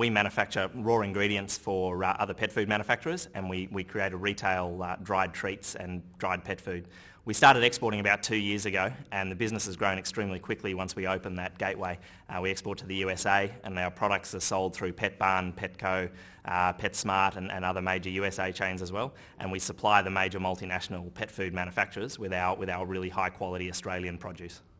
We manufacture raw ingredients for other pet food manufacturers, and we create a retail dried treats and dried pet food. We started exporting about 2 years ago, and the business has grown extremely quickly once we opened that gateway. We export to the USA, and our products are sold through Pet Barn, Petco, PetSmart and other major USA chains as well. And we supply the major multinational pet food manufacturers with our really high quality Australian produce.